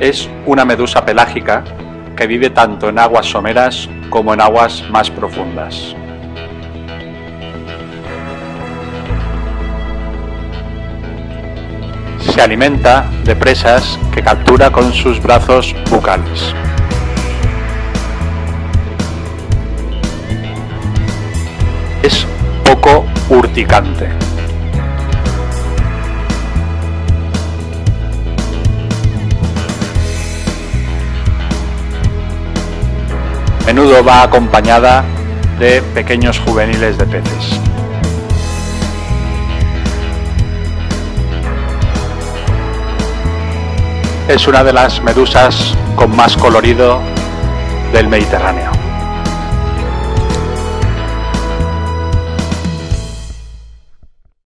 Es una medusa pelágica que vive tanto en aguas someras como en aguas más profundas. Se alimenta de presas que captura con sus brazos bucales. Es poco urticante. A menudo va acompañada de pequeños juveniles de peces. Es una de las medusas con más colorido del Mediterráneo.